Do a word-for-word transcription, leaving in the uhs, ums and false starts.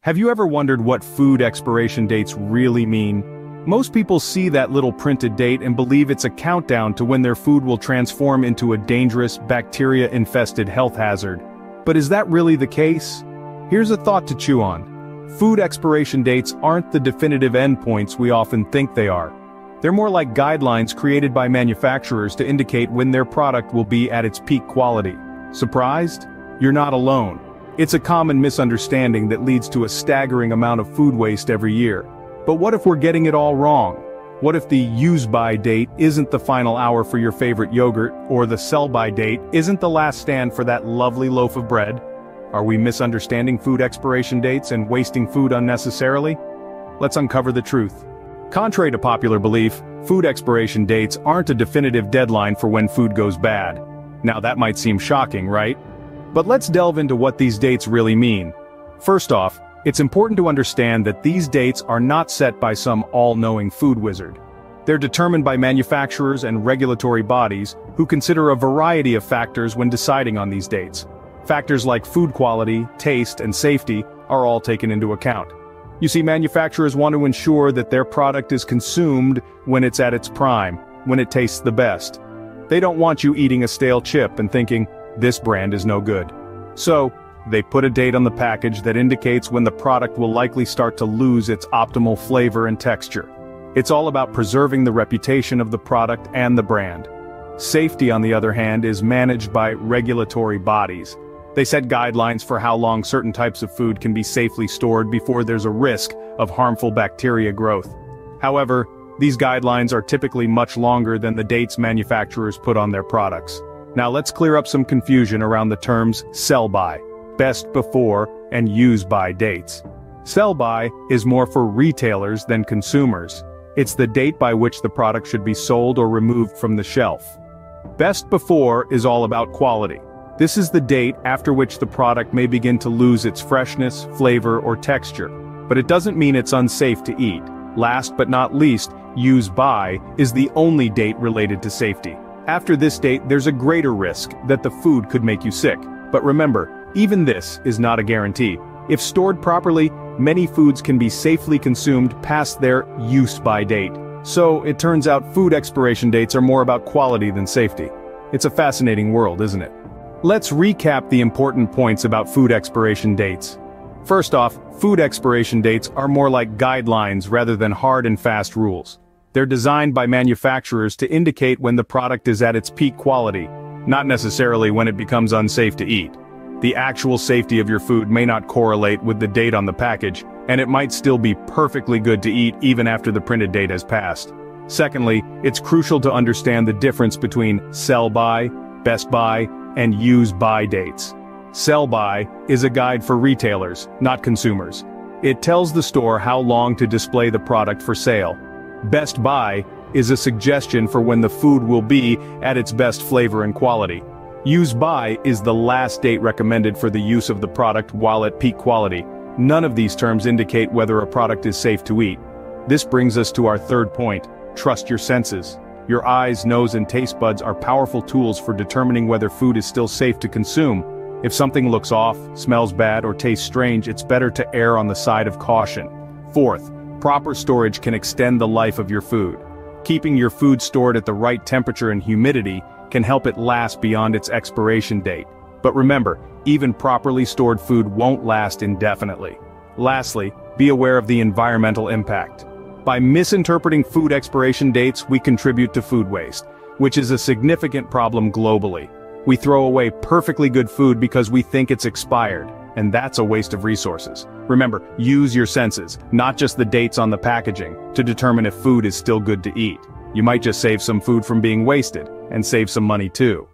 Have you ever wondered what food expiration dates really mean? Most people see that little printed date and believe it's a countdown to when their food will transform into a dangerous, bacteria-infested health hazard. But is that really the case? Here's a thought to chew on. Food expiration dates aren't the definitive endpoints we often think they are. They're more like guidelines created by manufacturers to indicate when their product will be at its peak quality. Surprised? You're not alone. It's a common misunderstanding that leads to a staggering amount of food waste every year. But what if we're getting it all wrong? What if the use-by date isn't the final hour for your favorite yogurt, or the sell-by date isn't the last stand for that lovely loaf of bread? Are we misunderstanding food expiration dates and wasting food unnecessarily? Let's uncover the truth. Contrary to popular belief, food expiration dates aren't a definitive deadline for when food goes bad. Now that might seem shocking, right? But let's delve into what these dates really mean. First off, it's important to understand that these dates are not set by some all-knowing food wizard. They're determined by manufacturers and regulatory bodies who consider a variety of factors when deciding on these dates. Factors like food quality, taste, and safety are all taken into account. You see, manufacturers want to ensure that their product is consumed when it's at its prime, when it tastes the best. They don't want you eating a stale chip and thinking, this brand is no good. So, they put a date on the package that indicates when the product will likely start to lose its optimal flavor and texture. It's all about preserving the reputation of the product and the brand. Safety, on the other hand, is managed by regulatory bodies. They set guidelines for how long certain types of food can be safely stored before there's a risk of harmful bacteria growth. However, these guidelines are typically much longer than the dates manufacturers put on their products. Now let's clear up some confusion around the terms sell-by, best before, and use-by dates. Sell-by is more for retailers than consumers. It's the date by which the product should be sold or removed from the shelf. Best before is all about quality. This is the date after which the product may begin to lose its freshness, flavor, or texture. But it doesn't mean it's unsafe to eat. Last but not least, use-by is the only date related to safety. After this date, there's a greater risk that the food could make you sick. But remember, even this is not a guarantee. If stored properly, many foods can be safely consumed past their use-by date. So, it turns out food expiration dates are more about quality than safety. It's a fascinating world, isn't it? Let's recap the important points about food expiration dates. First off, food expiration dates are more like guidelines rather than hard and fast rules. They're designed by manufacturers to indicate when the product is at its peak quality, not necessarily when it becomes unsafe to eat. The actual safety of your food may not correlate with the date on the package, and it might still be perfectly good to eat even after the printed date has passed. Secondly, it's crucial to understand the difference between sell-by, best-by, and use-by dates. Sell-by is a guide for retailers, not consumers. It tells the store how long to display the product for sale. Best by is a suggestion for when the food will be at its best flavor and quality. Use by is the last date recommended for the use of the product while at peak quality. None of these terms indicate whether a product is safe to eat. This brings us to our third point: trust your senses. Your eyes, nose, and taste buds are powerful tools for determining whether food is still safe to consume. If something looks off, smells bad, or tastes strange, it's better to err on the side of caution. Fourth, proper storage can extend the life of your food. Keeping your food stored at the right temperature and humidity can help it last beyond its expiration date. But remember, even properly stored food won't last indefinitely. Lastly, be aware of the environmental impact. By misinterpreting food expiration dates, we contribute to food waste, which is a significant problem globally. We throw away perfectly good food because we think it's expired, and that's a waste of resources. Remember, use your senses, not just the dates on the packaging, to determine if food is still good to eat. You might just save some food from being wasted, and save some money too.